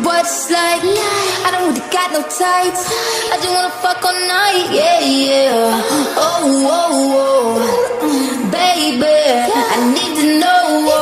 what it's like. I don't really got no tights. I just wanna fuck all night, yeah, yeah. Oh, oh, oh, baby, I need to know.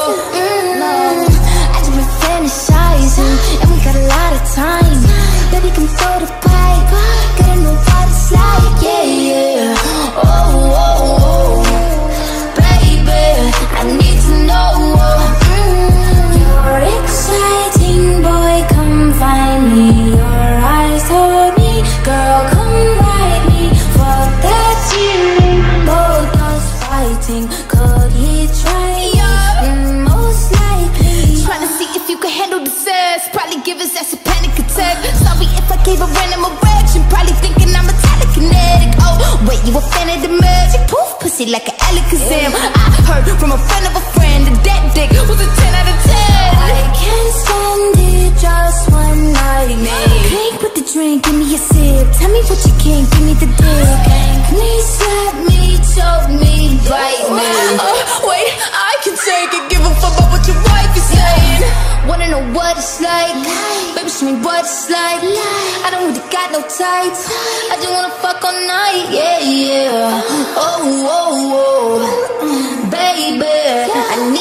I just been fantasizing, and we got a lot of time. Baby, come throw the pipe. Gotta know what it's like, yeah, yeah. Oh, oh, oh, baby, I need to know. You're exciting, boy, come find me. Your eyes told me, girl, come ride me. Fuck that feeling, both us fighting. Could he try? Most likely. Trying to see if you can handle the sex. Probably give his ass a panic attack. Sorry if I gave a random erection. Probably thinking I'm a telekinetic. Oh, wait, you a fan of the magic? Poof, pussy like an Alakazam. I heard from a friend of a friend that dick was a 10 out of 10. I can't stand it, just one night, man. Drink with the drink, give me a sip. Tell me what you can, give me the dick. Spank me, slap me, choke me, bite me. Wait, I can take it. Give a fuck about what your wife is saying. Wanna know what it's like? Baby, show me what it's like. I don't really got no tights. I just wanna fuck all night, yeah, yeah. Oh, oh, oh, baby, I